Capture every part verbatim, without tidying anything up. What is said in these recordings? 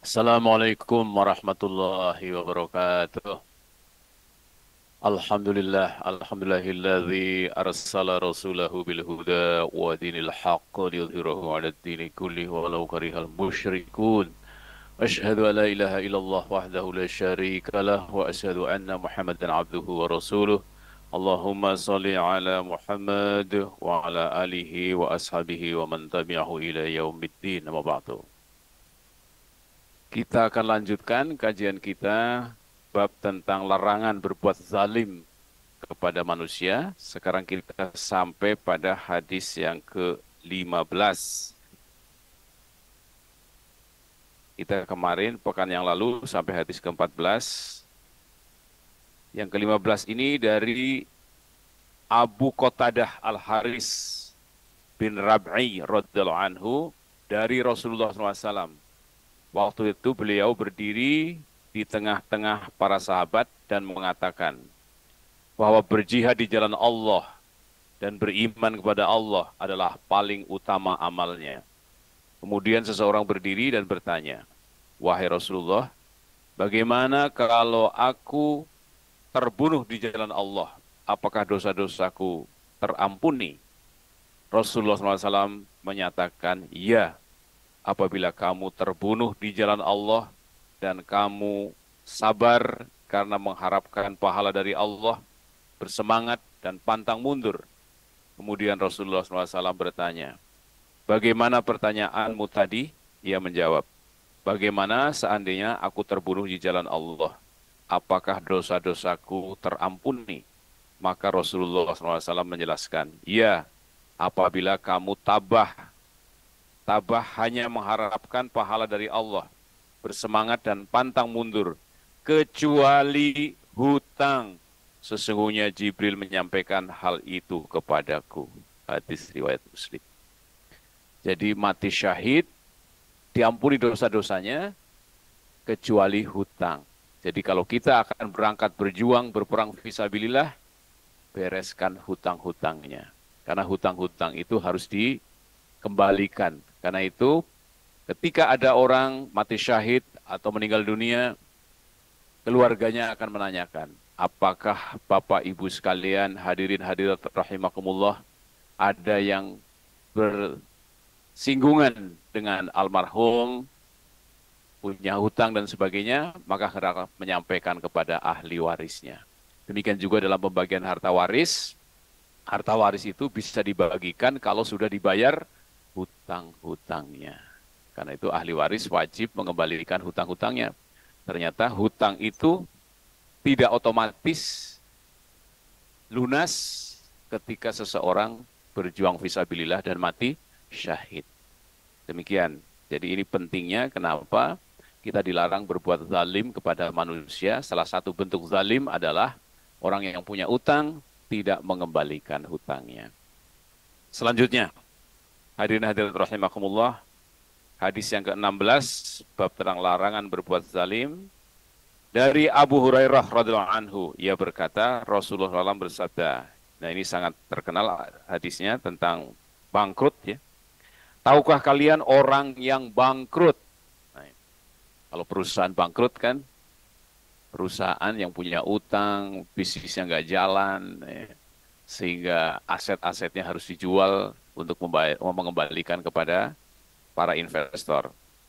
Assalamualaikum warahmatullahi wabarakatuh. Alhamdulillah, alhamdulillahilladzi arsala rasulahu bil huda wa dinil haqq liyudhhirahu 'ala ad-dini kullih walau karihal musyrikun. Asyhadu an la ilaha illallah wahdahu la syarika lah wa asyhadu anna Muhammadan abduhu wa rasuluh. Allahumma salli ala Muhammad wa ala alihi wa ashabihi wa man tabi'ahu ila yaumiddin. Amma ba'du. Kita akan lanjutkan kajian kita bab tentang larangan berbuat zalim kepada manusia. Sekarang kita sampai pada hadis yang ke lima belas. Kita kemarin, pekan yang lalu, sampai hadis ke empat belas. Yang ke lima belas ini dari Abu Qatadah Al-Haris bin Rab'i radhiyallahu anhu dari Rasulullah shallallahu alaihi wasallam. Waktu itu beliau berdiri di tengah-tengah para sahabat dan mengatakan bahwa berjihad di jalan Allah dan beriman kepada Allah adalah paling utama amalnya. Kemudian seseorang berdiri dan bertanya, "Wahai Rasulullah, bagaimana kalau aku terbunuh di jalan Allah? Apakah dosa-dosaku terampuni?" Rasulullah shallallahu alaihi wasallam menyatakan, "Ya, apabila kamu terbunuh di jalan Allah dan kamu sabar karena mengharapkan pahala dari Allah, bersemangat dan pantang mundur." Kemudian Rasulullah shallallahu alaihi wasallam bertanya, "Bagaimana pertanyaanmu tadi?" Ia menjawab, "Bagaimana seandainya aku terbunuh di jalan Allah? Apakah dosa-dosaku terampuni?" Maka Rasulullah shallallahu alaihi wasallam menjelaskan, "Ya, apabila kamu tabah Tabah hanya mengharapkan pahala dari Allah, bersemangat dan pantang mundur, kecuali hutang. Sesungguhnya Jibril menyampaikan hal itu kepadaku." Hadis riwayat Muslim. Jadi mati syahid, diampuni dosa-dosanya, kecuali hutang. Jadi kalau kita akan berangkat berjuang, berperang fisabilillah, bereskan hutang-hutangnya. Karena hutang-hutang itu harus dikembalikan. Karena itu, ketika ada orang mati syahid atau meninggal dunia, keluarganya akan menanyakan, apakah Bapak Ibu sekalian, hadirin hadirat rahimakumullah, ada yang bersinggungan dengan almarhum, punya hutang dan sebagainya, maka hendak menyampaikan kepada ahli warisnya. Demikian juga dalam pembagian harta waris, harta waris itu bisa dibagikan kalau sudah dibayar hutang-hutangnya. Karena itu ahli waris wajib mengembalikan hutang-hutangnya. Ternyata hutang itu tidak otomatis lunas ketika seseorang berjuang fisabilillah dan mati syahid. Demikian. Jadi ini pentingnya kenapa kita dilarang berbuat zalim kepada manusia. Salah satu bentuk zalim adalah orang yang punya utang tidak mengembalikan hutangnya. Selanjutnya, hadirin hadirat rahimakumullah, hadis yang ke enam belas, bab tentang larangan berbuat zalim. Dari Abu Hurairah radhiyallahu anhu, ia berkata, Rasulullah shallallahu alaihi wasallam bersabda, nah ini sangat terkenal hadisnya tentang bangkrut ya. Tahukah kalian orang yang bangkrut? Nah, kalau perusahaan bangkrut kan, perusahaan yang punya utang, bisnisnya nggak jalan, ya, sehingga aset-asetnya harus dijual untuk membayar, mengembalikan kepada para investor.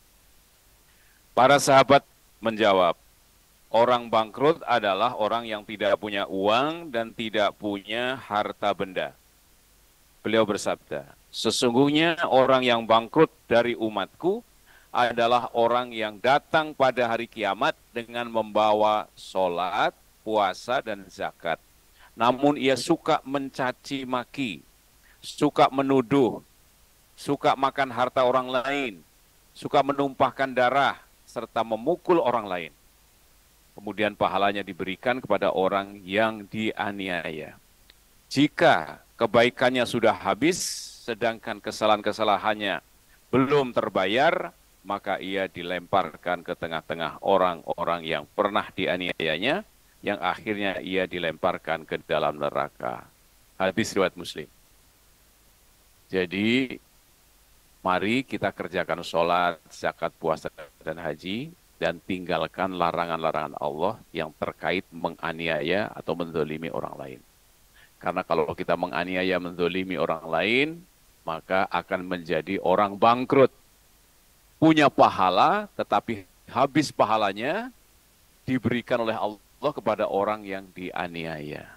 Para sahabat menjawab, orang bangkrut adalah orang yang tidak punya uang dan tidak punya harta benda. Beliau bersabda, sesungguhnya orang yang bangkrut dari umatku adalah orang yang datang pada hari kiamat dengan membawa sholat, puasa, dan zakat. Namun ia suka mencaci maki, suka menuduh, suka makan harta orang lain, suka menumpahkan darah, serta memukul orang lain. Kemudian pahalanya diberikan kepada orang yang dianiaya. Jika kebaikannya sudah habis, sedangkan kesalahan-kesalahannya belum terbayar, maka ia dilemparkan ke tengah-tengah orang-orang yang pernah dianiayanya, yang akhirnya ia dilemparkan ke dalam neraka. Hadis riwayat Muslim. Jadi Mari kita kerjakan sholat, zakat, puasa, dan haji, dan tinggalkan larangan-larangan Allah yang terkait menganiaya atau menzolimi orang lain. Karena kalau kita menganiaya, menzolimi orang lain, maka akan menjadi orang bangkrut. Punya pahala, tetapi habis pahalanya diberikan oleh Allah kepada orang yang dianiaya.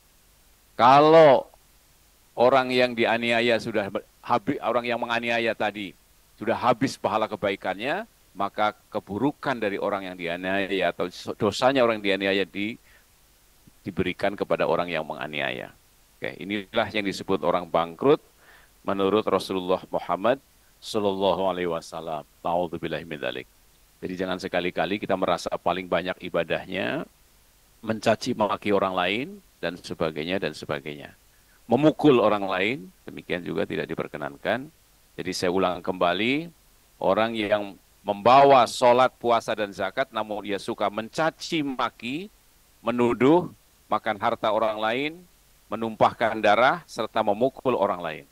Kalau orang yang dianiaya sudah habis, orang yang menganiaya tadi sudah habis pahala kebaikannya, maka keburukan dari orang yang dianiaya atau dosanya orang yang dianiaya di, diberikan kepada orang yang menganiaya. Oke, inilah yang disebut orang bangkrut menurut Rasulullah Muhammad Sallallahu Alaihi Wasallam. Na'udzubillahi min dzalik. Jadi jangan sekali-kali kita merasa paling banyak ibadahnya, mencaci maki orang lain dan sebagainya dan sebagainya. Memukul orang lain, demikian juga tidak diperkenankan. Jadi saya ulang kembali, orang yang membawa sholat, puasa, dan zakat, namun dia suka mencaci maki, menuduh, makan harta orang lain, menumpahkan darah, serta memukul orang lain.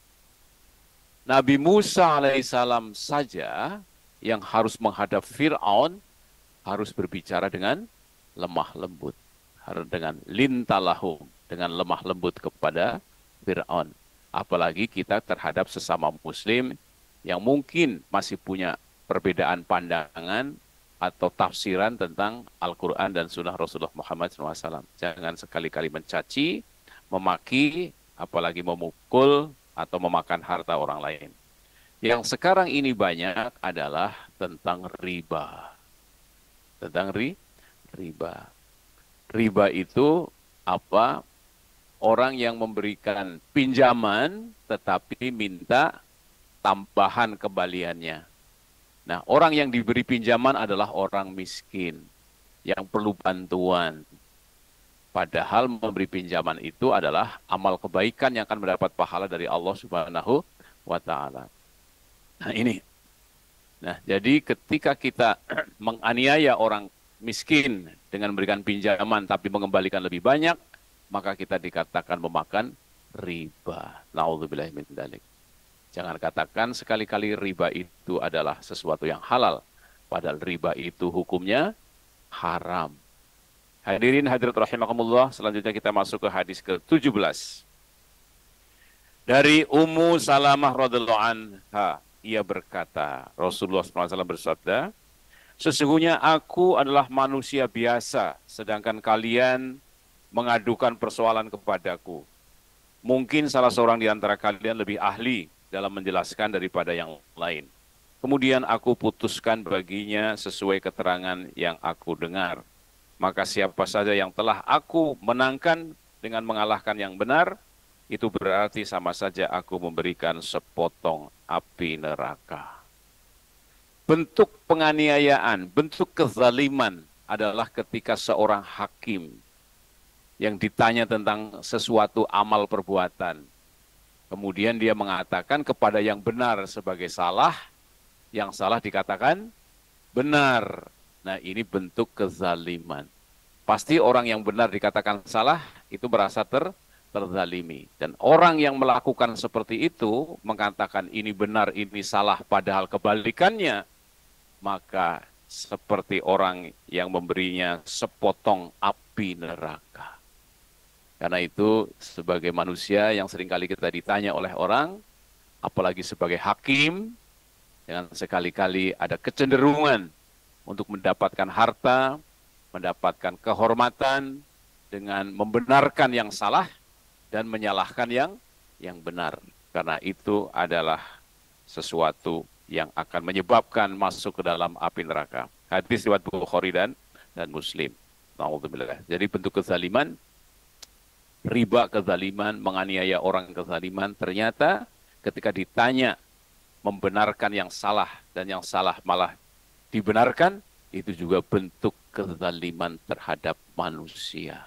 Nabi Musa alaihissalam saja yang harus menghadap Fir'aun, harus berbicara dengan lemah lembut. Harus dengan lintalahum, dengan lemah lembut kepada Fir'aun. Apalagi kita terhadap sesama muslim yang mungkin masih punya perbedaan pandangan atau tafsiran tentang Al-Quran dan Sunnah Rasulullah Muhammad shallallahu alaihi wasallam. Jangan sekali-kali mencaci, memaki, apalagi memukul atau memakan harta orang lain. Yang sekarang ini banyak adalah tentang riba. Tentang ri, riba. Riba itu apa? Orang yang memberikan pinjaman tetapi minta tambahan kembaliannya. Nah, orang yang diberi pinjaman adalah orang miskin yang perlu bantuan. Padahal memberi pinjaman itu adalah amal kebaikan yang akan mendapat pahala dari Allah Subhanahu wa Ta'ala. Nah, ini. Nah, jadi ketika kita menganiaya orang miskin dengan memberikan pinjaman tapi mengembalikan lebih banyak, maka kita dikatakan memakan riba. Na'udzubillahi min dzalik. Jangan katakan sekali-kali riba itu adalah sesuatu yang halal. Padahal riba itu hukumnya haram. Hadirin hadirat rahimakumullah, selanjutnya kita masuk ke hadis ke tujuh belas. Dari Ummu Salamah radhiyallahu anha, ia berkata, Rasulullah shallallahu alaihi wasallam bersabda, sesungguhnya aku adalah manusia biasa, sedangkan kalian mengadukan persoalan kepadaku. Mungkin salah seorang di antara kalian lebih ahli dalam menjelaskan daripada yang lain. Kemudian aku putuskan baginya sesuai keterangan yang aku dengar. Maka siapa saja yang telah aku menangkan dengan mengalahkan yang benar, itu berarti sama saja aku memberikan sepotong api neraka. Bentuk penganiayaan, bentuk kezaliman adalah ketika seorang hakim yang ditanya tentang sesuatu amal perbuatan. Kemudian dia mengatakan kepada yang benar sebagai salah, yang salah dikatakan benar. Nah, ini bentuk kezaliman. Pasti orang yang benar dikatakan salah, itu merasa ter, terzalimi. Dan orang yang melakukan seperti itu, mengatakan ini benar, ini salah, padahal kebalikannya, maka seperti orang yang memberinya sepotong api neraka. Karena itu sebagai manusia yang seringkali kita ditanya oleh orang, apalagi sebagai hakim, jangan sekali-kali ada kecenderungan untuk mendapatkan harta, mendapatkan kehormatan dengan membenarkan yang salah dan menyalahkan yang yang benar. Karena itu adalah sesuatu yang akan menyebabkan masuk ke dalam api neraka. Hadis riwayat Bukhari dan dan Muslim. Na'udzubillah. Jadi bentuk kezaliman, riba kezaliman, menganiaya orang kezaliman, ternyata ketika ditanya membenarkan yang salah dan yang salah malah dibenarkan, itu juga bentuk kezaliman terhadap manusia.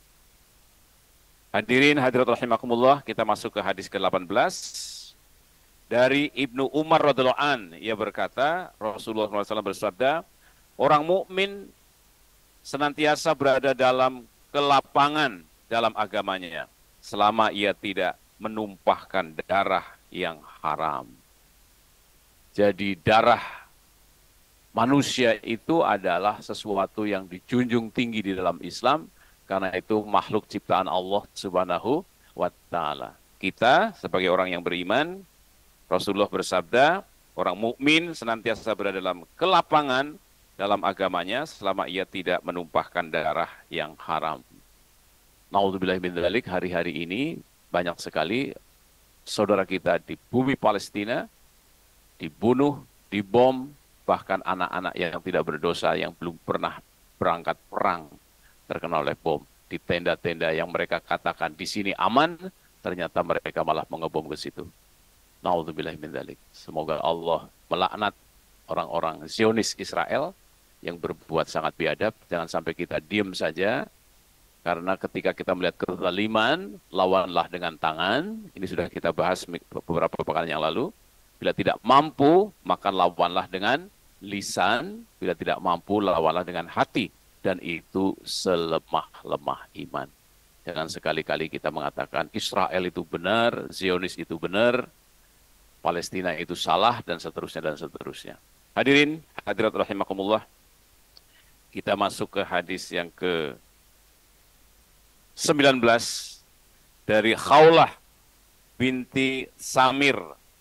Hadirin hadirat rahimakumullah, kita masuk ke hadis ke delapan belas. Dari Ibnu Umar radhiyallahu an, ia berkata, Rasulullah shallallahu alaihi wasallam bersabda, orang mukmin senantiasa berada dalam kelapangan dalam agamanya selama ia tidak menumpahkan darah yang haram. Jadi darah manusia itu adalah sesuatu yang dijunjung tinggi di dalam Islam, karena itu makhluk ciptaan Allah Subhanahu wa Ta'ala. Kita sebagai orang yang beriman, Rasulullah bersabda, orang mukmin senantiasa berada dalam kelapangan dalam agamanya selama ia tidak menumpahkan darah yang haram. Naudzubillah min dzalik, hari-hari ini banyak sekali saudara kita di bumi Palestina dibunuh, dibom, bahkan anak-anak yang tidak berdosa yang belum pernah berangkat perang terkena oleh bom. Di tenda-tenda yang mereka katakan di sini aman, ternyata mereka malah mengebom ke situ. Naudzubillah min dzalik. Semoga Allah melaknat orang-orang Zionis Israel yang berbuat sangat biadab. Jangan sampai kita diam saja, karena ketika kita melihat kezaliman, lawanlah dengan tangan. Ini sudah kita bahas beberapa pekan yang lalu. Bila tidak mampu, maka lawanlah dengan lisan. Bila tidak mampu, lawanlah dengan hati. Dan itu selemah-lemah iman. Jangan sekali-kali kita mengatakan Israel itu benar, Zionis itu benar, Palestina itu salah, dan seterusnya dan seterusnya. Hadirin, hadirat rahimakumullah, kita masuk ke hadis yang ke sembilan belas dari Khawlah binti Samir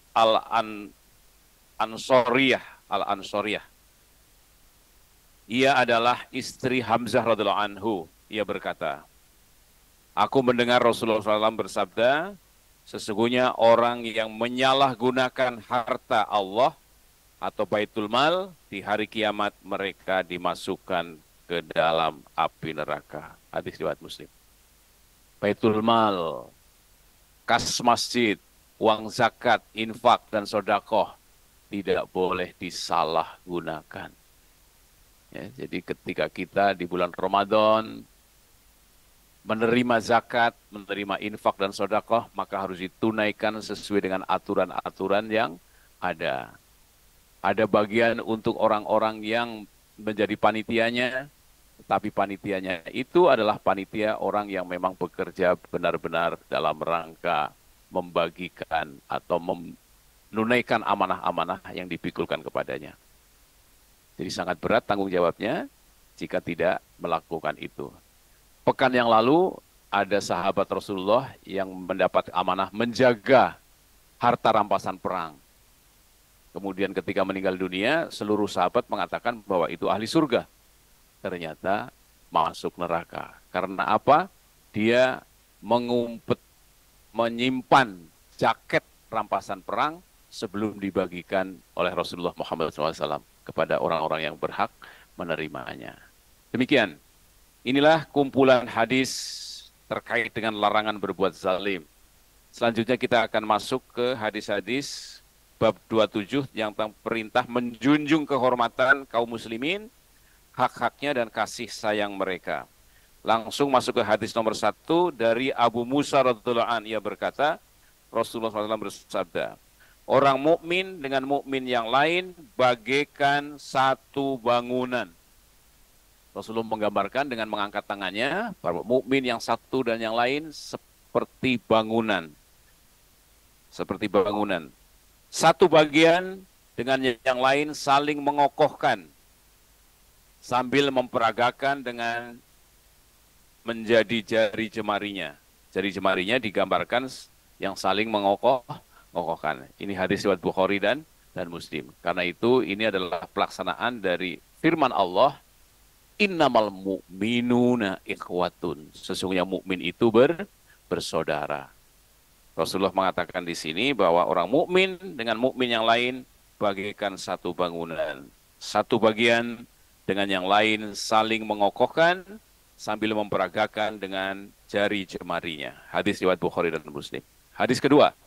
Al-Ansoriyah. Al-Ansoriyah. Ia adalah istri Hamzah radhiyallahu anhu. Ia berkata, aku mendengar Rasulullah shallallahu alaihi wasallam bersabda, sesungguhnya orang yang menyalahgunakan harta Allah atau Baitul Mal, di hari kiamat mereka dimasukkan ke dalam api neraka. Hadis riwayat Muslim. Baitul Mal, kas masjid, uang zakat, infak, dan sodakoh tidak boleh disalahgunakan. Ya, jadi ketika kita di bulan Ramadan menerima zakat, menerima infak dan sodakoh, maka harus ditunaikan sesuai dengan aturan-aturan yang ada. Ada bagian untuk orang-orang yang menjadi panitianya, tapi panitianya itu adalah panitia orang yang memang bekerja benar-benar dalam rangka membagikan atau menunaikan amanah-amanah yang dipikulkan kepadanya. Jadi sangat berat tanggung jawabnya jika tidak melakukan itu. Pekan yang lalu ada sahabat Rasulullah yang mendapat amanah menjaga harta rampasan perang. Kemudian ketika meninggal dunia, seluruh sahabat mengatakan bahwa itu ahli surga. Ternyata masuk neraka. Karena apa? Dia mengumpet, menyimpan jaket rampasan perang sebelum dibagikan oleh Rasulullah Muhammad shallallahu alaihi wasallam kepada orang-orang yang berhak menerimanya. Demikian. Inilah kumpulan hadis terkait dengan larangan berbuat zalim. Selanjutnya kita akan masuk ke hadis-hadis bab dua puluh tujuh yang tentang perintah menjunjung kehormatan kaum muslimin, hak-haknya dan kasih sayang mereka. Langsung masuk ke hadis nomor satu dari Abu Musa radhiyallahu anhu. Ia berkata, Rasulullah shallallahu alaihi wasallam bersabda, orang mukmin dengan mukmin yang lain bagaikan satu bangunan. Rasulullah menggambarkan dengan mengangkat tangannya, para mukmin yang satu dan yang lain seperti bangunan. Seperti bangunan. Satu bagian dengan yang lain saling mengokohkan, sambil memperagakan dengan menjadi jari jemarinya. Jari jemarinya digambarkan yang saling mengokoh-kokohkan. Ini hadis riwayat Bukhari dan, dan Muslim. Karena itu ini adalah pelaksanaan dari firman Allah, innamal mu'minuna ikhwatun. Sesungguhnya mukmin itu ber, bersaudara. Rasulullah mengatakan di sini bahwa orang mukmin dengan mukmin yang lain bagaikan satu bangunan. Satu bagian dengan yang lain saling mengokohkan sambil memperagakan dengan jari jemarinya. Hadis riwayat Bukhari dan Muslim. Hadis kedua.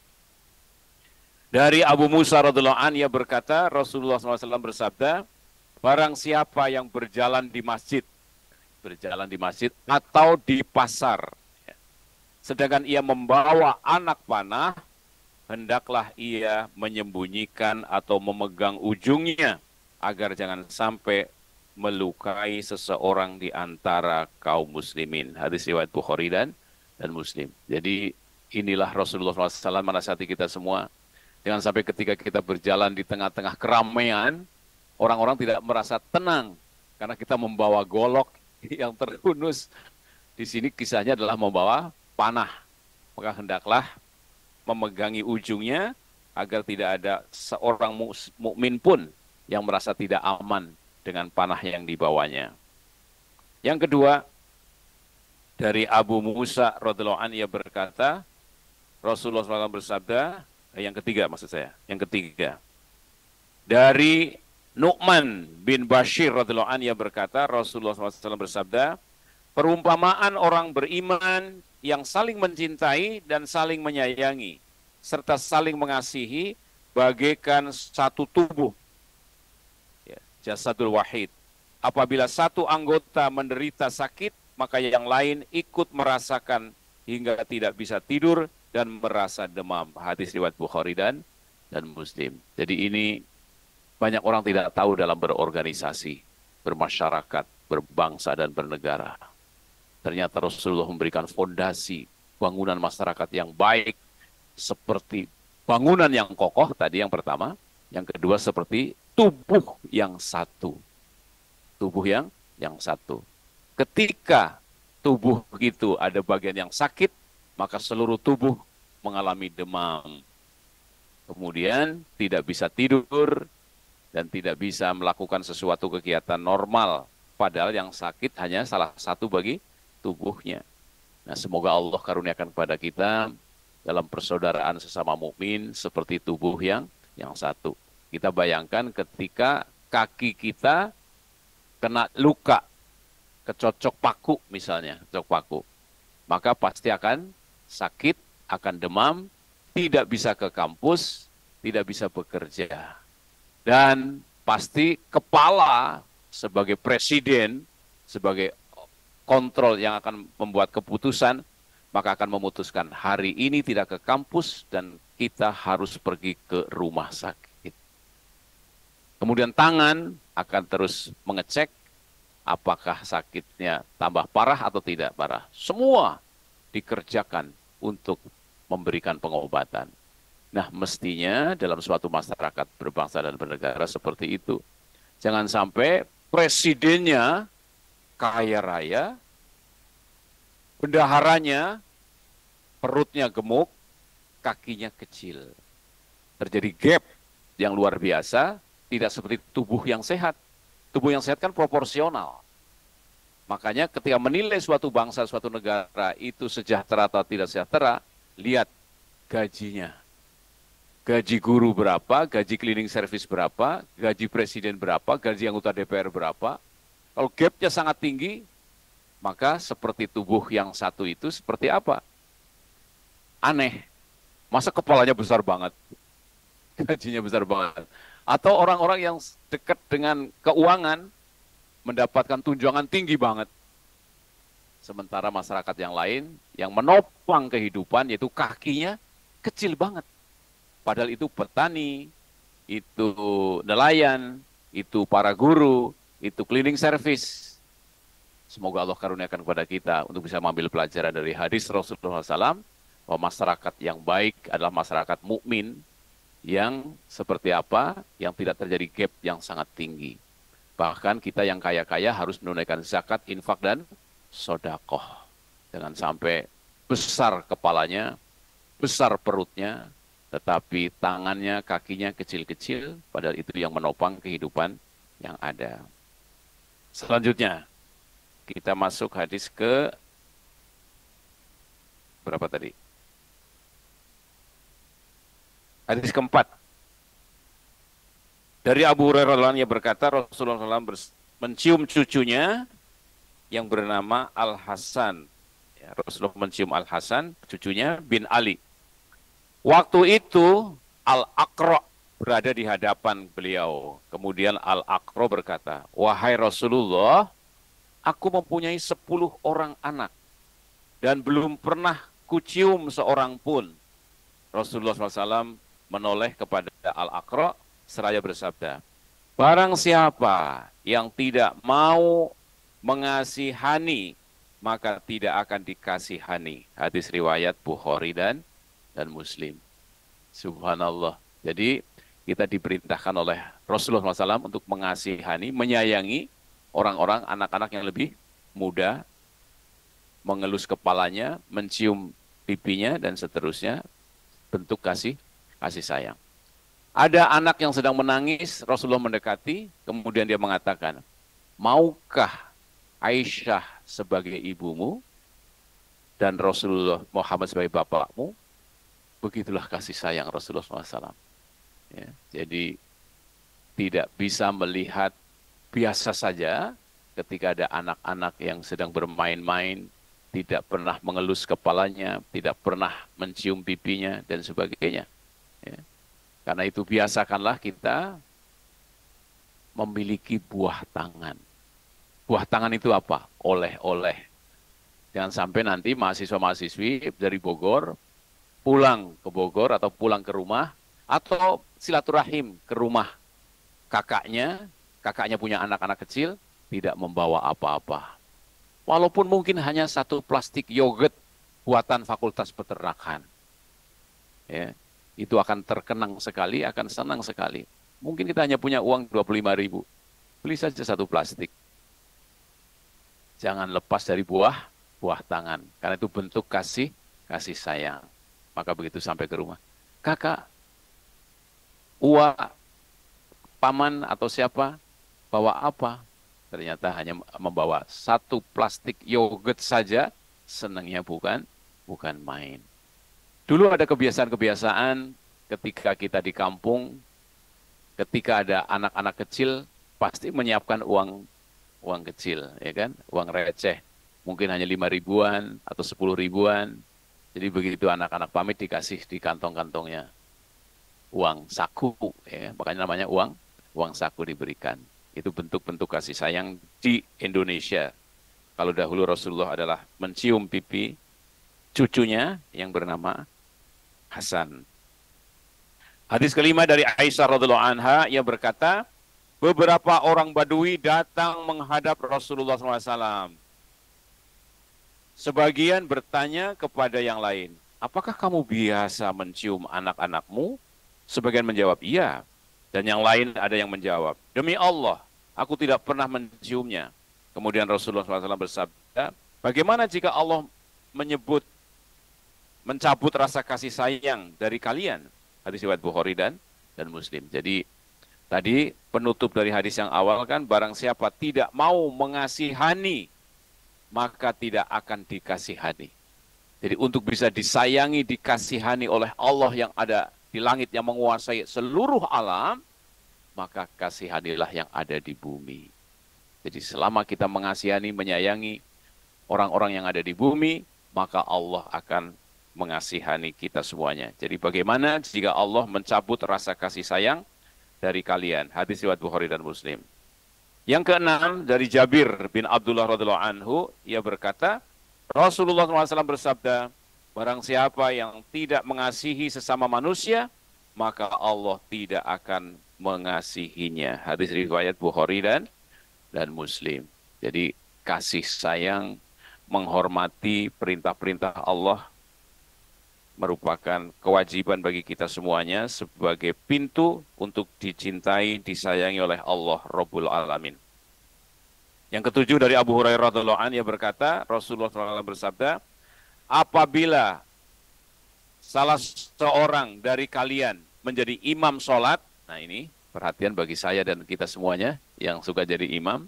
Dari Abu Musa radhiyallahu anhu ia berkata, Rasulullah shallallahu alaihi wasallam bersabda, barang siapa yang berjalan di masjid, berjalan di masjid atau di pasar, sedangkan ia membawa anak panah, hendaklah ia menyembunyikan atau memegang ujungnya, agar jangan sampai melukai seseorang di antara kaum muslimin. Hadis riwayat Bukhari dan, dan Muslim. Jadi inilah Rasulullah shallallahu alaihi wasallam menasihati kita semua. Jangan sampai ketika kita berjalan di tengah-tengah keramaian, orang-orang tidak merasa tenang karena kita membawa golok yang terhunus. Di sini kisahnya adalah membawa panah. Maka hendaklah memegangi ujungnya agar tidak ada seorang mukmin pun yang merasa tidak aman dengan panah yang dibawanya. Yang kedua, dari Abu Musa radhiyallahu anhu ia berkata, Rasulullah shallallahu alaihi wasallam bersabda, yang ketiga maksud saya, yang ketiga, dari Nu'man bin Bashir radhiyallahu anhu ia berkata, Rasulullah shallallahu alaihi wasallam bersabda, perumpamaan orang beriman yang saling mencintai dan saling menyayangi, serta saling mengasihi, bagaikan satu tubuh, ya, jasadul wahid. Apabila satu anggota menderita sakit, maka yang lain ikut merasakan hingga tidak bisa tidur dan merasa demam. Hadis riwayat Bukhari dan dan Muslim. Jadi ini banyak orang tidak tahu dalam berorganisasi, bermasyarakat, berbangsa dan bernegara. Ternyata Rasulullah memberikan fondasi bangunan masyarakat yang baik, seperti bangunan yang kokoh tadi yang pertama, yang kedua seperti tubuh yang satu. Tubuh yang yang satu. Ketika tubuh itu ada bagian yang sakit, maka seluruh tubuh mengalami demam. Kemudian tidak bisa tidur dan tidak bisa melakukan sesuatu kegiatan normal. Padahal yang sakit hanya salah satu bagi tubuhnya. Nah, semoga Allah karuniakan kepada kita dalam persaudaraan sesama mukmin seperti tubuh yang yang satu. Kita bayangkan ketika kaki kita kena luka, kecocok paku misalnya, cocok paku, maka pasti akan sakit, akan demam, tidak bisa ke kampus, tidak bisa bekerja. Dan pasti kepala sebagai presiden, sebagai kontrol yang akan membuat keputusan, maka akan memutuskan hari ini tidak ke kampus dan kita harus pergi ke rumah sakit. Kemudian tangan akan terus mengecek apakah sakitnya tambah parah atau tidak parah. Semua dikerjakan untuk memberikan pengobatan. Nah, mestinya dalam suatu masyarakat berbangsa dan bernegara seperti itu. Jangan sampai presidennya kaya raya, bendaharanya perutnya gemuk, kakinya kecil. Terjadi gap yang luar biasa, tidak seperti tubuh yang sehat. Tubuh yang sehat kan proporsional. Makanya ketika menilai suatu bangsa, suatu negara itu sejahtera atau tidak sejahtera, lihat gajinya. Gaji guru berapa, gaji cleaning service berapa, gaji presiden berapa, gaji anggota D P R berapa. Kalau gapnya sangat tinggi, maka seperti tubuh yang satu itu seperti apa? Aneh. Masa kepalanya besar banget? Gajinya besar banget. Atau orang-orang yang dekat dengan keuangan mendapatkan tunjangan tinggi banget. Sementara masyarakat yang lain yang menopang kehidupan yaitu kakinya kecil banget. Padahal itu petani, itu nelayan, itu para guru, itu cleaning service. Semoga Allah karuniakan kepada kita untuk bisa mengambil pelajaran dari hadis Rasulullah shallallahu alaihi wasallam bahwa masyarakat yang baik adalah masyarakat mukmin yang seperti apa, yang tidak terjadi gap yang sangat tinggi. Bahkan kita yang kaya-kaya harus menunaikan zakat, infak, dan sodakoh. Jangan sampai besar kepalanya, besar perutnya, tetapi tangannya, kakinya kecil-kecil, padahal itu yang menopang kehidupan yang ada. Selanjutnya, kita masuk hadis ke berapa tadi? Hadis keempat. Dari Abu Hurairah radhiyallahu anhu berkata, Rasulullah shallallahu alaihi wasallam mencium cucunya yang bernama Al-Hasan. Ya, Rasulullah mencium Al-Hasan, cucunya bin Ali. Waktu itu Al-Aqra berada di hadapan beliau. Kemudian Al-Aqra berkata, wahai Rasulullah, aku mempunyai sepuluh orang anak dan belum pernah kucium seorang pun. Rasulullah shallallahu alaihi wasallam menoleh kepada Al-Aqra seraya bersabda, barang siapa yang tidak mau mengasihani, maka tidak akan dikasihani. Hadis riwayat Bukhari dan dan Muslim. Subhanallah. Jadi kita diperintahkan oleh Rasulullah shallallahu alaihi wasallam untuk mengasihani, menyayangi orang-orang, anak-anak yang lebih muda, mengelus kepalanya, mencium pipinya, dan seterusnya, bentuk kasih kasih sayang. Ada anak yang sedang menangis, Rasulullah mendekati, kemudian dia mengatakan, maukah Aisyah sebagai ibumu dan Rasulullah Muhammad sebagai bapakmu? Begitulah kasih sayang Rasulullah shallallahu alaihi wasallam. Ya, jadi tidak bisa melihat biasa saja ketika ada anak-anak yang sedang bermain-main, tidak pernah mengelus kepalanya, tidak pernah mencium pipinya, dan sebagainya. Ya. Karena itu biasakanlah kita memiliki buah tangan. Buah tangan itu apa? Oleh-oleh. Jangan sampai nanti mahasiswa-mahasiswi dari Bogor pulang ke Bogor atau pulang ke rumah, atau silaturahim ke rumah kakaknya, kakaknya punya anak-anak kecil, tidak membawa apa-apa. Walaupun mungkin hanya satu plastik yogurt buatan Fakultas Peternakan. Ya, itu akan terkenang sekali, akan senang sekali. Mungkin kita hanya punya uang dua puluh lima ribu. Beli saja satu plastik. Jangan lepas dari buah, buah tangan. Karena itu bentuk kasih, kasih sayang. Maka begitu sampai ke rumah. Kakak, uak, paman atau siapa, bawa apa? Ternyata hanya membawa satu plastik yogurt saja, senangnya bukan, bukan main. Dulu ada kebiasaan-kebiasaan ketika kita di kampung, ketika ada anak-anak kecil, pasti menyiapkan uang uang kecil, ya kan? Uang receh. Mungkin hanya lima ribuan atau sepuluh ribuan. Jadi begitu anak-anak pamit dikasih di kantong-kantongnya uang saku, ya. Makanya namanya uang uang saku diberikan. Itu bentuk-bentuk kasih sayang di Indonesia. Kalau dahulu Rasulullah adalah mencium pipi cucunya yang bernama Hasan. Hadis kelima dari Aisyah radhiallahu anha, ia berkata, beberapa orang Badui datang menghadap Rasulullah shallallahu alaihi wasallam. Sebagian bertanya kepada yang lain, apakah kamu biasa mencium anak-anakmu? Sebagian menjawab, iya. Dan yang lain ada yang menjawab, demi Allah, aku tidak pernah menciumnya. Kemudian Rasulullah shallallahu alaihi wasallam bersabda, bagaimana jika Allah menyebut, mencabut rasa kasih sayang dari kalian? Hadis riwayat Bukhari dan, dan Muslim. Jadi tadi penutup dari hadis yang awal kan, barang siapa tidak mau mengasihani, maka tidak akan dikasihani. Jadi untuk bisa disayangi, dikasihani oleh Allah yang ada di langit, yang menguasai seluruh alam, maka kasihanilah yang ada di bumi. Jadi selama kita mengasihani, menyayangi orang-orang yang ada di bumi, maka Allah akan mengasihani kita semuanya. Jadi bagaimana jika Allah mencabut rasa kasih sayang dari kalian? Hadis riwayat Bukhari dan Muslim. Yang keenam dari Jabir bin Abdullah radhiyallahu anhu, ia berkata, Rasulullah shallallahu alaihi wasallam bersabda, barang siapa yang tidak mengasihi sesama manusia, maka Allah tidak akan mengasihinya. Hadis riwayat Bukhari dan dan Muslim. Jadi kasih sayang, menghormati perintah-perintah Allah merupakan kewajiban bagi kita semuanya sebagai pintu untuk dicintai, disayangi oleh Allah Rabbul Alamin. Yang ketujuh dari Abu Hurairah radhiyallahu anhu, ia berkata, Rasulullah shallallahu alaihi wasallam bersabda, apabila salah seorang dari kalian menjadi imam sholat, nah ini perhatian bagi saya dan kita semuanya yang suka jadi imam.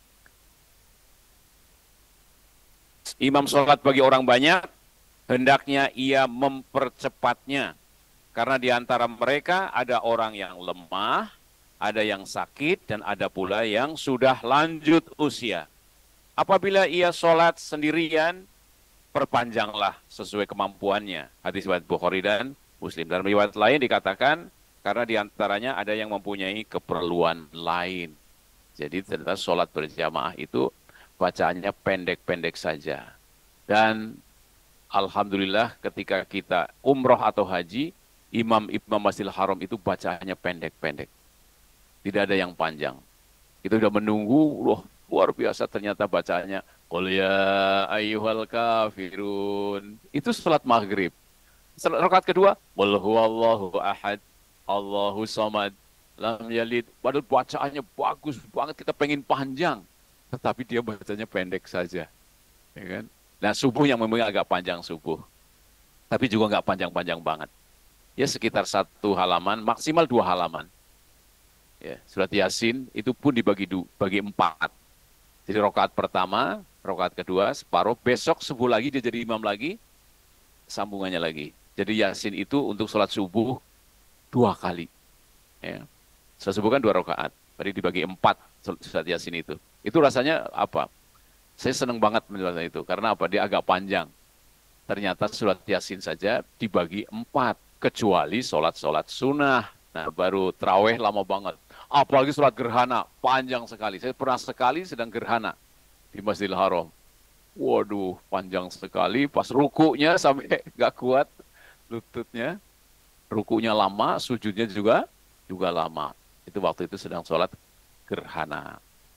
Imam sholat bagi orang banyak, hendaknya ia mempercepatnya. Karena di antara mereka ada orang yang lemah, ada yang sakit, dan ada pula yang sudah lanjut usia. Apabila ia sholat sendirian, perpanjanglah sesuai kemampuannya. Hadis riwayat Bukhari dan Muslim. Dalam riwayat lain dikatakan, karena di antaranya ada yang mempunyai keperluan lain. Jadi ternyata sholat berjamaah itu bacaannya pendek-pendek saja. Dan alhamdulillah ketika kita umroh atau haji, imam-imam Masjidil Haram itu bacaannya pendek-pendek. Tidak ada yang panjang. Kita sudah menunggu, loh, luar biasa ternyata bacaannya. Qul ya ayyuhal kafirun. Itu salat maghrib. Salat rakaat kedua, qul huwallahu ahad. Allahu Samad, lam yalid. Padahal bacaannya bagus banget, kita pengen panjang. Tetapi dia bacanya pendek saja. Ya kan? Nah, subuh yang memang agak panjang subuh. Tapi juga nggak panjang-panjang banget. Ya sekitar satu halaman, maksimal dua halaman. Ya, surat Yasin itu pun dibagi du, bagi empat. Jadi rokaat pertama, rokaat kedua, separuh. Besok subuh lagi dia jadi imam lagi, sambungannya lagi. Jadi Yasin itu untuk sholat subuh dua kali. Ya. Sholat subuh kan dua rokaat. Jadi dibagi empat surat Yasin itu. Itu rasanya apa? Saya senang banget menjelaskan itu. Karena apa? Dia agak panjang. Ternyata surat Yasin saja dibagi empat. Kecuali sholat-sholat sunnah. Nah, baru terawih lama banget. Apalagi sholat gerhana, panjang sekali. Saya pernah sekali sedang gerhana di Masjidil Haram. Waduh, panjang sekali. Pas rukunya sampai nggak kuat lututnya. Rukunya lama, sujudnya juga juga lama. Itu waktu itu sedang sholat gerhana.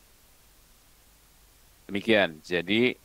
Demikian. Jadi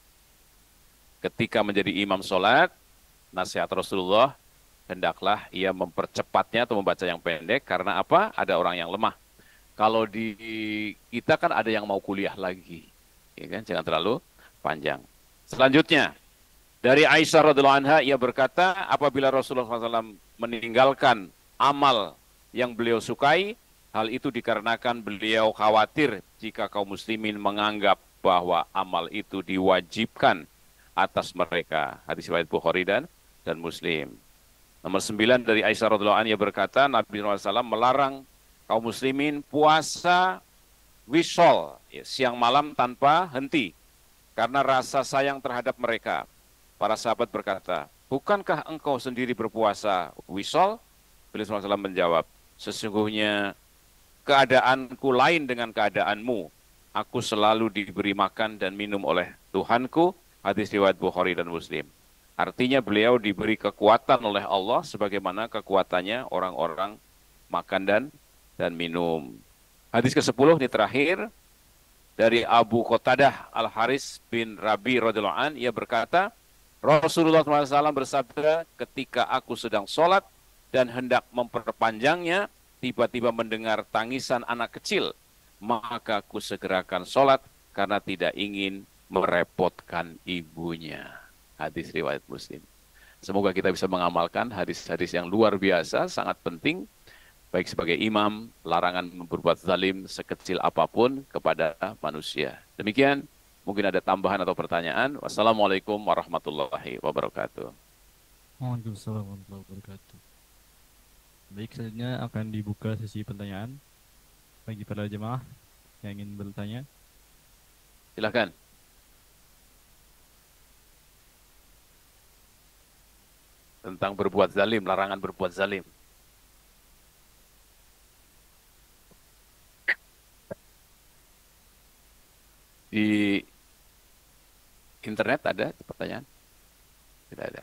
ketika menjadi imam sholat, nasihat Rasulullah, hendaklah ia mempercepatnya atau membaca yang pendek. Karena apa? Ada orang yang lemah. Kalau di kita kan ada yang mau kuliah lagi. Ya kan? Jangan terlalu panjang. Selanjutnya, dari Aisyah radhiallahu anha, ia berkata, apabila Rasulullah shallallahu alaihi wasallam meninggalkan amal yang beliau sukai, hal itu dikarenakan beliau khawatir jika kaum muslimin menganggap bahwa amal itu diwajibkan atas mereka. Hadis riwayat Bukhari dan, dan Muslim. Nomor sembilan dari Aisyah radhiallahu anha, ia berkata, Nabi shallallahu alaihi wasallam melarang kaum muslimin puasa wisol, ya, siang malam tanpa henti, karena rasa sayang terhadap mereka. Para sahabat berkata, bukankah engkau sendiri berpuasa wisol? Beliau shallallahu alaihi wasallam menjawab, sesungguhnya keadaanku lain dengan keadaanmu. Aku selalu diberi makan dan minum oleh Tuhanku. Hadis riwayat Bukhari dan Muslim. Artinya beliau diberi kekuatan oleh Allah sebagaimana kekuatannya orang-orang makan dan dan minum. Hadis ke sepuluh ini terakhir dari Abu Qatadah Al-Haris bin Rabi radhiyallahu an, ia berkata, Rasulullah shallallahu alaihi wasallam bersabda, ketika aku sedang sholat dan hendak memperpanjangnya, tiba-tiba mendengar tangisan anak kecil, maka aku segerakan sholat karena tidak ingin merepotkan ibunya. Hadis riwayat Muslim. Semoga kita bisa mengamalkan hadis-hadis yang luar biasa, sangat penting, baik sebagai imam, larangan berbuat zalim sekecil apapun kepada manusia. Demikian, mungkin ada tambahan atau pertanyaan. Wassalamualaikum warahmatullahi wabarakatuh. Waalaikumsalam warahmatullahi wabarakatuh. Baik, selanjutnya akan dibuka sesi pertanyaan bagi para jemaah yang ingin bertanya. Silakan. Tentang berbuat zalim, larangan berbuat zalim. Di internet ada pertanyaan? Tidak ada.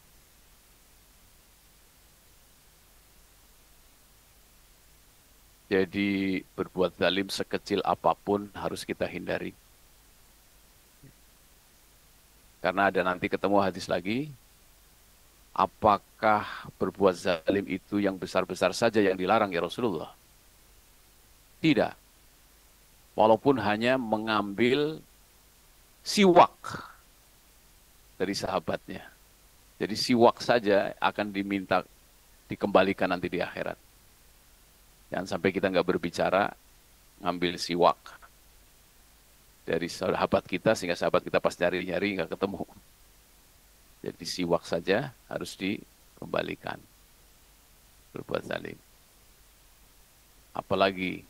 Jadi berbuat zalim sekecil apapun harus kita hindari. Karena ada nanti ketemu hadis lagi, apakah berbuat zalim itu yang besar-besar saja yang dilarang ya Rasulullah? Tidak. Walaupun hanya mengambil siwak dari sahabatnya. Jadi siwak saja akan diminta dikembalikan nanti di akhirat. Jangan sampai kita nggak berbicara, ngambil siwak dari sahabat kita, sehingga sahabat kita pas nyari-nyari nggak ketemu. Jadi siwak saja harus dikembalikan. Berbuat zalim. Apalagi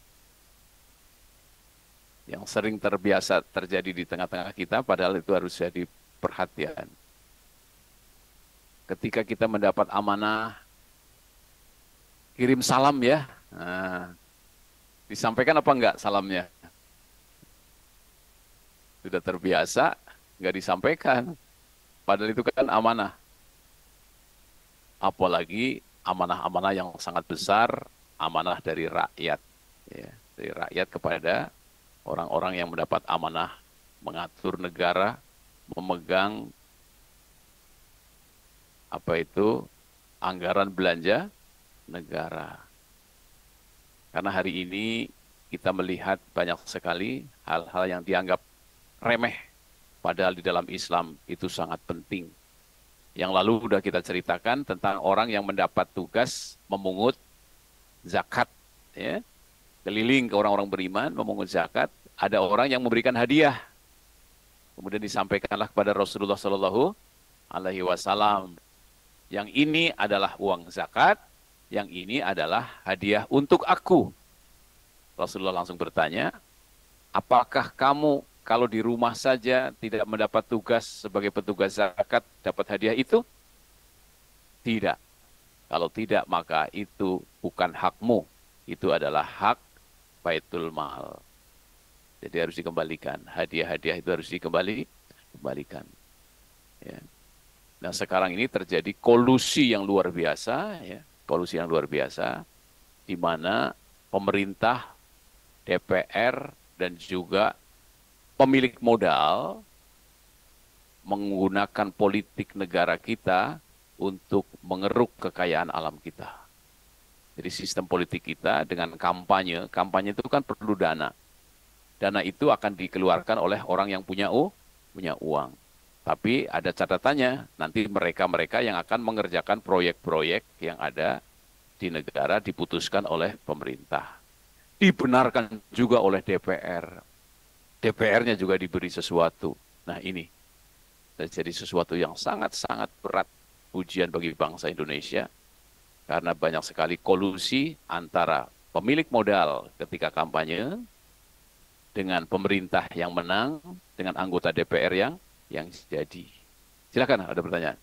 yang sering terbiasa terjadi di tengah-tengah kita, padahal itu harus jadi perhatian. Ketika kita mendapat amanah, kirim salam ya. Nah, disampaikan apa enggak salamnya? Sudah terbiasa, enggak disampaikan. Padahal itu kan amanah. Apalagi amanah-amanah yang sangat besar, amanah dari rakyat. Ya, dari rakyat kepada orang-orang yang mendapat amanah mengatur negara, memegang apa itu anggaran belanja negara. Karena hari ini kita melihat banyak sekali hal-hal yang dianggap remeh, padahal di dalam Islam itu sangat penting. Yang lalu sudah kita ceritakan tentang orang yang mendapat tugas memungut zakat, ya, keliling ke orang-orang beriman memungut zakat. Ada orang yang memberikan hadiah, kemudian disampaikanlah kepada Rasulullah Shallallahu Alaihi Wasallam. Yang ini adalah uang zakat, yang ini adalah hadiah untuk aku. Rasulullah langsung bertanya, apakah kamu kalau di rumah saja tidak mendapat tugas sebagai petugas zakat, dapat hadiah itu? Tidak. Kalau tidak, maka itu bukan hakmu. Itu adalah hak Baitul Mal. Jadi harus dikembalikan. Hadiah-hadiah itu harus dikembali, kembalikan. Ya. Nah sekarang ini terjadi kolusi yang luar biasa, ya, kolusi yang luar biasa, di mana pemerintah, D P R, dan juga pemilik modal menggunakan politik negara kita untuk mengeruk kekayaan alam kita. Jadi sistem politik kita dengan kampanye, kampanye itu kan perlu dana. Dana itu akan dikeluarkan oleh orang yang punya u, punya uang. Tapi ada catatannya, nanti mereka-mereka yang akan mengerjakan proyek-proyek yang ada di negara diputuskan oleh pemerintah. Dibenarkan juga oleh D P R. D P R-nya juga diberi sesuatu. Nah ini, jadi sesuatu yang sangat-sangat berat ujian bagi bangsa Indonesia, karena banyak sekali kolusi antara pemilik modal ketika kampanye, dengan pemerintah yang menang, dengan anggota D P R yang yang jadi. Silakan, ada pertanyaan.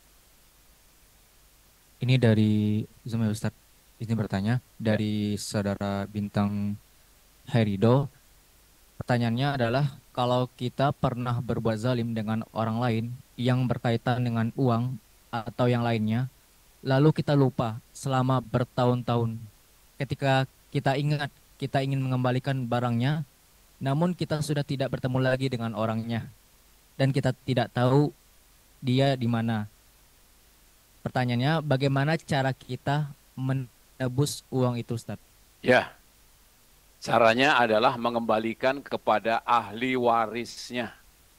Ini dari Zoom ya Ustadz. Ini bertanya dari saudara Bintang Herido. Pertanyaannya adalah, kalau kita pernah berbuat zalim dengan orang lain yang berkaitan dengan uang atau yang lainnya, lalu kita lupa selama bertahun-tahun. Ketika kita ingat, kita ingin mengembalikan barangnya, namun kita sudah tidak bertemu lagi dengan orangnya, dan kita tidak tahu dia di mana. Pertanyaannya, bagaimana cara kita menebus uang itu, Ustaz? Ya, caranya adalah mengembalikan kepada ahli warisnya.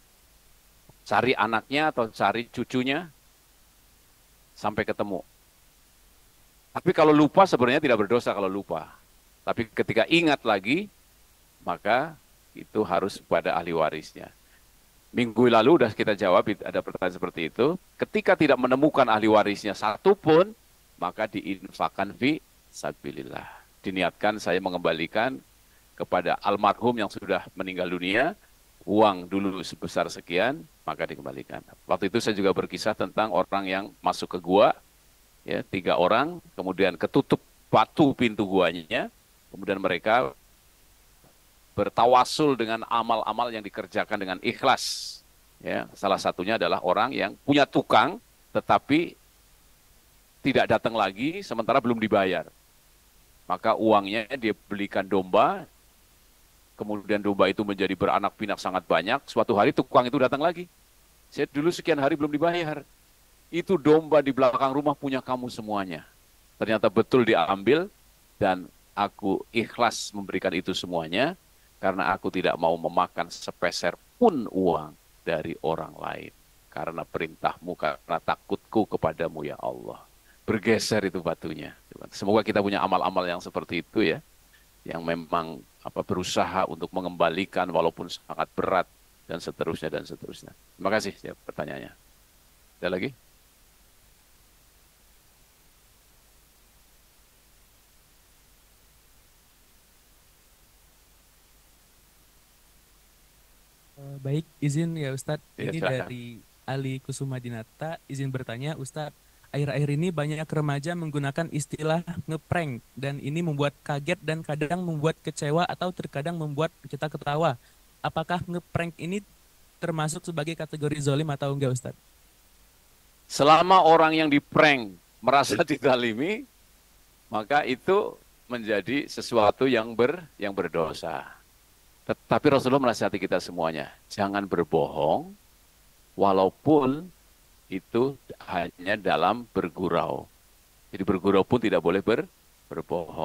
Cari anaknya atau cari cucunya sampai ketemu. Tapi kalau lupa sebenarnya tidak berdosa kalau lupa. Tapi ketika ingat lagi, maka itu harus pada ahli warisnya. Minggu lalu sudah kita jawab, ada pertanyaan seperti itu. Ketika tidak menemukan ahli warisnya satu pun, maka diinfakkan fi sabilillah. Diniatkan saya mengembalikan kepada almarhum yang sudah meninggal dunia, uang dulu sebesar sekian, maka dikembalikan. Waktu itu saya juga berkisah tentang orang yang masuk ke gua, ya, tiga orang, kemudian ketutup batu pintu guanya, kemudian mereka bertawasul dengan amal-amal yang dikerjakan dengan ikhlas. Ya, salah satunya adalah orang yang punya tukang, tetapi tidak datang lagi, sementara belum dibayar. Maka uangnya dia belikan domba, kemudian domba itu menjadi beranak pinak sangat banyak. Suatu hari tukang itu datang lagi. Saya dulu sekian hari belum dibayar. Itu domba di belakang rumah punya kamu semuanya. Ternyata betul diambil, dan aku ikhlas memberikan itu semuanya, karena aku tidak mau memakan sepeser pun uang dari orang lain. Karena perintahmu, karena takutku kepadamu ya Allah. Bergeser itu batunya. Semoga kita punya amal-amal yang seperti itu ya. Yang memang apa berusaha untuk mengembalikan walaupun sangat berat, dan seterusnya dan seterusnya. Terima kasih ya pertanyaannya. Ada lagi? Eh, Baik, izin ya Ustadz. Ya, Ini silakan. dari Ali Kusuma Dinata. Izin bertanya, Ustadz. Akhir-akhir ini banyak remaja menggunakan istilah ngeprank, dan ini membuat kaget dan kadang membuat kecewa atau terkadang membuat kita ketawa. Apakah ngeprank ini termasuk sebagai kategori zolim atau enggak, Ustadz? Selama orang yang diprank merasa dizalimi, maka itu menjadi sesuatu yang ber yang berdosa. Tetapi Rasulullah menasihati kita semuanya, jangan berbohong, walaupun itu hanya dalam bergurau. Jadi bergurau pun tidak boleh ber, berbohong.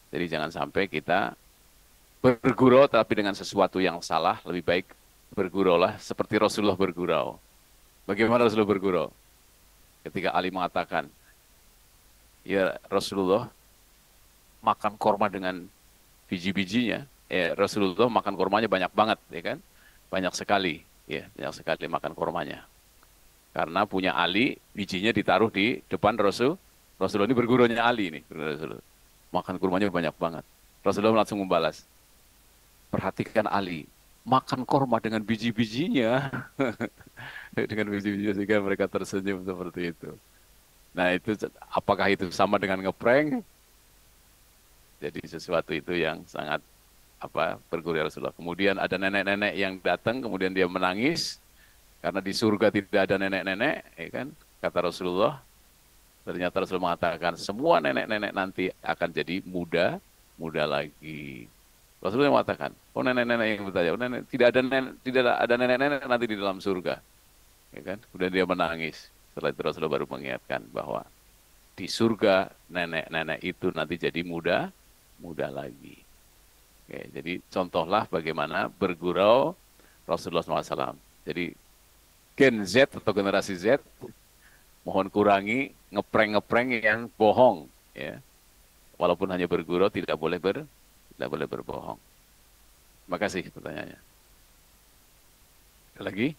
Jadi jangan sampai kita bergurau tapi dengan sesuatu yang salah, lebih baik berguraulah seperti Rasulullah bergurau. Bagaimana Rasulullah bergurau? Ketika Ali mengatakan, ya Rasulullah makan korma dengan biji-bijinya, ya Rasulullah makan kormanya banyak banget, ya kan? Banyak sekali, ya banyak sekali makan kormanya. Karena punya Ali, bijinya ditaruh di depan Rasul. Rasulullah ini bergurunya Ali nih, Rasulullah. Makan kurmanya banyak banget. Rasulullah langsung membalas, perhatikan Ali, makan korma dengan biji-bijinya. Dengan biji-bijinya sehingga mereka tersenyum seperti itu. Nah itu, apakah itu sama dengan ngeprank? Jadi sesuatu itu yang sangat apa bergurau Rasulullah. Kemudian ada nenek-nenek yang datang, kemudian dia menangis karena di surga tidak ada nenek-nenek, ya kan? Kata Rasulullah. Ternyata Rasulullah mengatakan semua nenek-nenek nanti akan jadi muda, muda lagi. Rasulullah mengatakan, oh nenek-nenek yang bertanya, oh, nenek, tidak ada nenek, tidak ada nenek-nenek nanti di dalam surga, ya kan? Kemudian dia menangis. Setelah itu Rasulullah baru mengingatkan bahwa di surga nenek-nenek itu nanti jadi muda, muda lagi. Oke, jadi contohlah bagaimana bergurau Rasulullah shallallahu alaihi wasallam. Jadi Gen Z atau generasi Z, mohon kurangi ngeprank-ngeprank yang bohong, ya. Walaupun hanya bergurau, tidak boleh ber, tidak boleh berbohong. Terima kasih pertanyaannya. Ada lagi?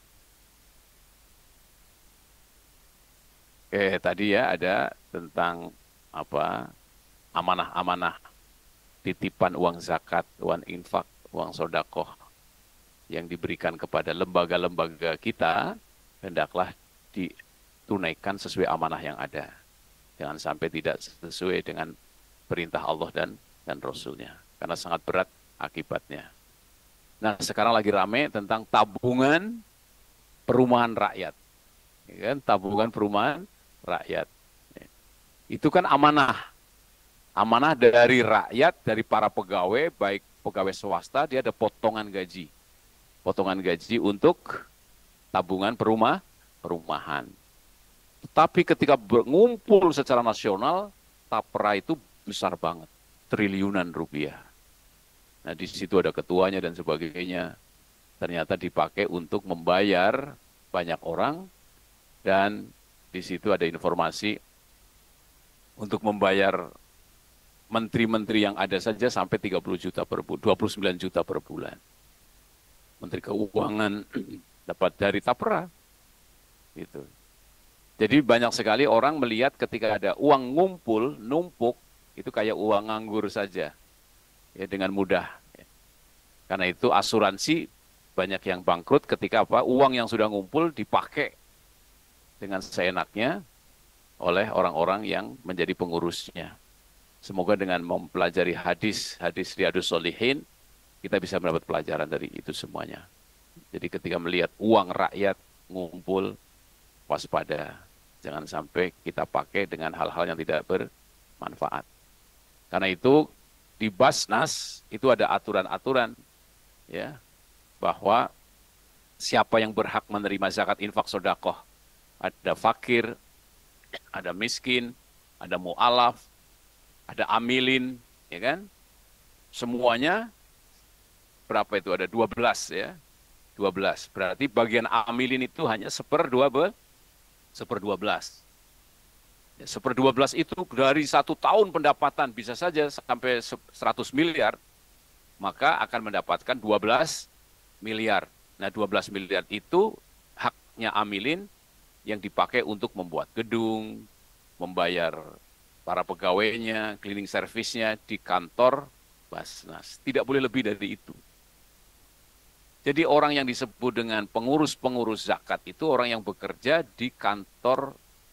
Oke, tadi ya ada tentang apa amanah-amanah titipan uang zakat, uang infak, uang sodakoh yang diberikan kepada lembaga-lembaga kita, hendaklah ditunaikan sesuai amanah yang ada. Jangan sampai tidak sesuai dengan perintah Allah dan dan Rasulnya. Karena sangat berat akibatnya. Nah, sekarang lagi rame tentang tabungan perumahan rakyat. Ya kan? Tabungan perumahan rakyat. Itu kan amanah. Amanah dari rakyat, dari para pegawai, baik pegawai swasta, dia ada potongan gaji. Potongan gaji untuk tabungan perumah, perumahan. Tetapi ketika mengumpul secara nasional, tapra itu besar banget, triliunan rupiah. Nah di situ ada ketuanya dan sebagainya. Ternyata dipakai untuk membayar banyak orang dan di situ ada informasi untuk membayar menteri-menteri yang ada saja sampai tiga puluh juta per bulan, dua puluh sembilan juta per bulan. Menteri Keuangan dapat dari tapra. Gitu. Jadi banyak sekali orang melihat ketika ada uang ngumpul, numpuk, itu kayak uang nganggur saja. Ya, dengan mudah. Karena itu asuransi banyak yang bangkrut ketika apa? Uang yang sudah ngumpul dipakai dengan seenaknya oleh orang-orang yang menjadi pengurusnya. Semoga dengan mempelajari hadis, hadis Riyadhus Shalihin, kita bisa mendapat pelajaran dari itu semuanya. Jadi ketika melihat uang rakyat ngumpul, waspada. Jangan sampai kita pakai dengan hal-hal yang tidak bermanfaat. Karena itu di Basnas itu ada aturan-aturan ya bahwa siapa yang berhak menerima zakat infak sodakoh. Ada fakir, ada miskin, ada mu'alaf, ada amilin, ya kan? Semuanya berapa itu? Ada dua belas ya. dua belas. Berarti bagian amilin itu hanya seper dua belas. Seper dua belas. Ya, seper dua belas itu dari satu tahun pendapatan bisa saja sampai seratus miliar, maka akan mendapatkan dua belas miliar. Nah dua belas miliar itu haknya amilin yang dipakai untuk membuat gedung, membayar para pegawainya, cleaning service-nya di kantor Basnas. Tidak boleh lebih dari itu. Jadi orang yang disebut dengan pengurus-pengurus zakat itu orang yang bekerja di kantor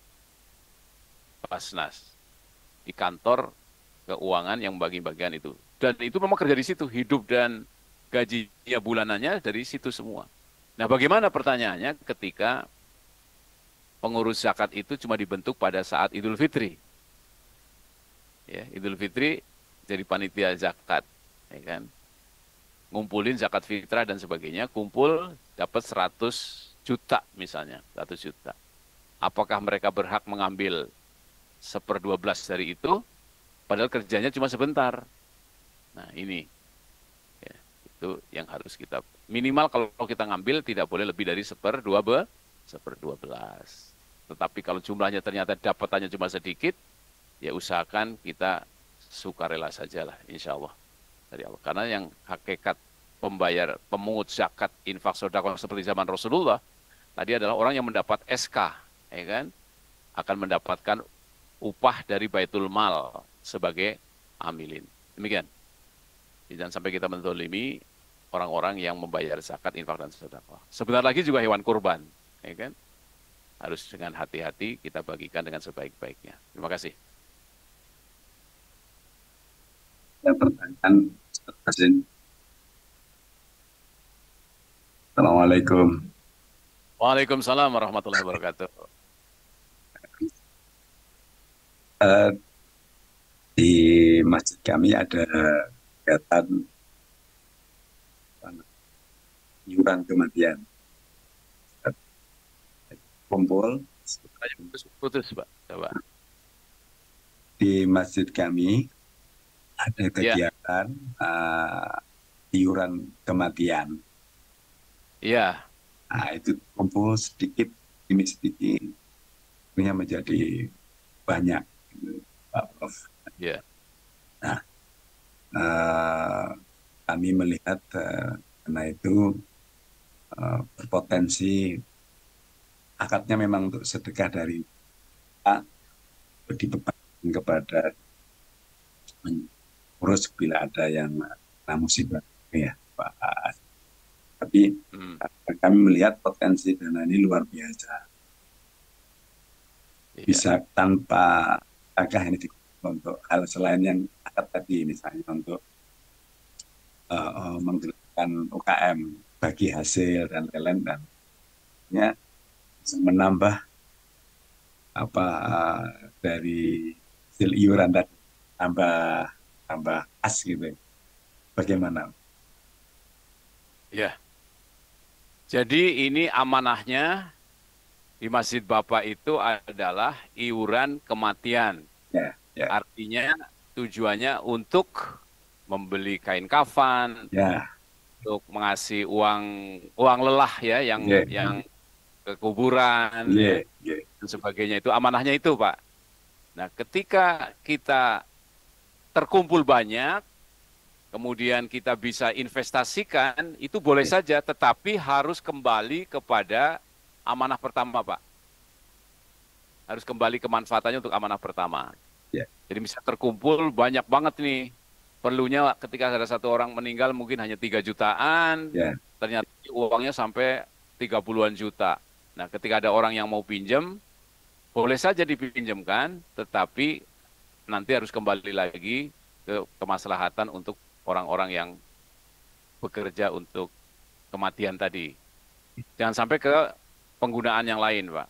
Basnas, di kantor keuangan yang bagi-bagian itu. Dan itu memang kerja di situ, hidup dan gajinya bulanannya dari situ semua. Nah bagaimana pertanyaannya ketika pengurus zakat itu cuma dibentuk pada saat Idul Fitri? Ya, Idul Fitri jadi panitia zakat, ya kan? Ngumpulin zakat fitrah dan sebagainya, kumpul dapat seratus juta misalnya, seratus juta. Apakah mereka berhak mengambil seper dua belas dari itu? Padahal kerjanya cuma sebentar. Nah ini ya, itu yang harus kita minimal kalau kita ngambil tidak boleh lebih dari seper dua be, seper dua belas. Tetapi kalau jumlahnya ternyata dapatannya cuma sedikit, ya usahakan kita sukarela sajalah, insya Allah dari Allah. Karena yang hakikat pembayar pemungut zakat infak sedekah seperti zaman Rasulullah tadi adalah orang yang mendapat S K, ya kan, akan mendapatkan upah dari Baitul Mal sebagai amilin. Demikian. Jangan sampai kita menzalimi orang-orang yang membayar zakat, infak dan sedekah. Sebentar lagi juga hewan kurban, ya kan? Harus dengan hati-hati kita bagikan dengan sebaik-baiknya. Terima kasih. Ada pertanyaan, Ustaz Hasin. Assalamualaikum. Waalaikumsalam warahmatullahi wabarakatuh. Eh, di masjid kami ada kegiatan iuran kematian. Kumpul Putus, Pak. Coba. di masjid kami ada Ya, kegiatan eh, iuran kematian. ya, Nah, itu kumpul sedikit demi sedikit, akhirnya menjadi banyak, gitu, Pak Prof. ya, Nah, eh, kami melihat eh, karena itu eh, berpotensi akadnya memang untuk sedekah dari kita dibebankan kepada mengurus bila ada yang kena musibah, ya Pak. Tapi hmm, eh, kami melihat potensi dana ini luar biasa, ya, bisa tanpa agak ini digunakan untuk hal selain yang akad tadi, misalnya untuk eh, eh, menggerakkan U K M bagi hasil dan lain-lain, dan ya, bisa menambah apa eh, dari hasil iuran dan tambah tambah as gitu. Bagaimana? ya. Jadi ini amanahnya di Masjid Bapak itu adalah iuran kematian. Ya, ya, Artinya tujuannya untuk membeli kain kafan, ya, untuk mengasih uang uang lelah ya yang ya, yang ke kuburan ya, ya, ya, dan sebagainya, itu amanahnya itu, Pak. Nah, ketika kita terkumpul banyak, kemudian kita bisa investasikan, itu boleh ya, saja, tetapi harus kembali kepada amanah pertama, Pak. Harus kembali ke manfaatannya untuk amanah pertama. ya, Jadi bisa terkumpul banyak banget nih. Perlunya ketika ada satu orang meninggal mungkin hanya tiga jutaan, ya, ternyata uangnya sampai tiga puluhan juta. Nah, ketika ada orang yang mau pinjam, boleh saja dipinjamkan, tetapi nanti harus kembali lagi ke kemaslahatan untuk orang-orang yang bekerja untuk kematian tadi. Jangan sampai ke penggunaan yang lain, Pak.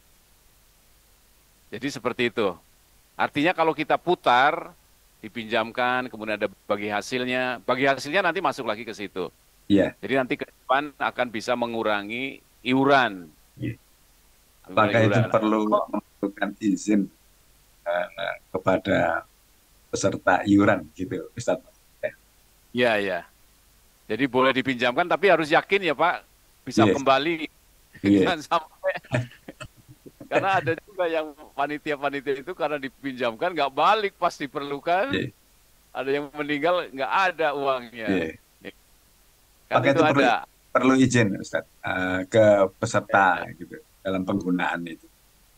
Jadi seperti itu. Artinya kalau kita putar, dipinjamkan, kemudian ada bagi hasilnya, bagi hasilnya nanti masuk lagi ke situ. ya. Jadi nanti ke depan akan bisa mengurangi iuran. Ya. Mengurangi Apakah itu iuran. perlu memerlukan izin eh, kepada peserta iuran gitu, Ustaz? Ya, ya. Jadi boleh dipinjamkan, tapi harus yakin ya Pak, bisa Yes. kembali. Iya. Jangan sampai. Karena ada juga yang panitia-panitia itu karena dipinjamkan nggak balik pas diperlukan. Iya. Ada yang meninggal nggak ada uangnya. Iya. Kan Apakah itu itu perlu, ada. perlu izin, Ustaz, eh, ke peserta gitu dalam penggunaan itu?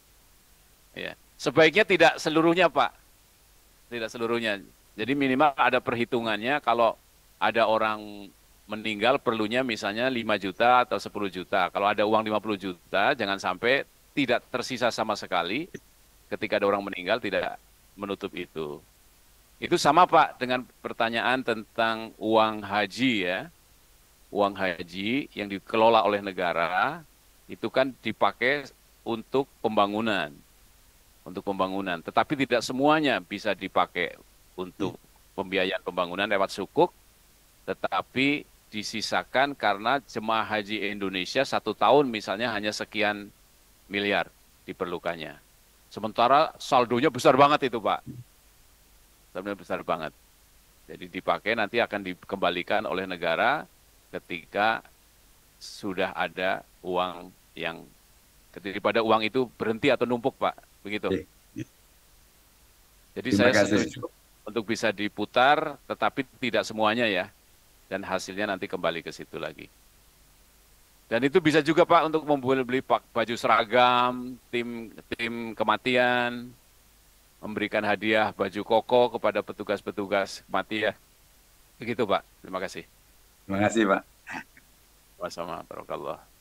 Ya. Sebaiknya tidak seluruhnya, Pak. Tidak seluruhnya. Jadi minimal ada perhitungannya, kalau ada orang meninggal perlunya misalnya lima juta atau sepuluh juta. Kalau ada uang lima puluh juta, jangan sampai tidak tersisa sama sekali ketika ada orang meninggal, tidak menutup itu. Itu sama, Pak, dengan pertanyaan tentang uang haji ya. Uang haji yang dikelola oleh negara, itu kan dipakai untuk pembangunan. Untuk pembangunan. Tetapi tidak semuanya bisa dipakai untuk pembiayaan pembangunan lewat sukuk, tetapi disisakan karena jemaah haji Indonesia satu tahun misalnya hanya sekian miliar diperlukannya. Sementara saldonya besar banget itu, Pak. Saldonya besar banget. Jadi dipakai nanti akan dikembalikan oleh negara ketika sudah ada uang yang daripada uang itu berhenti atau numpuk, Pak. Begitu. Oke. Jadi Terima saya kasih. setuju untuk bisa diputar, tetapi tidak semuanya ya. Dan hasilnya nanti kembali ke situ lagi. Dan itu bisa juga Pak untuk membeli pak- baju seragam, tim tim kematian, memberikan hadiah baju koko kepada petugas-petugas kematian. Begitu Pak. Terima kasih. Terima kasih, Pak. Wassalamualaikum warahmatullahi wabarakatuh.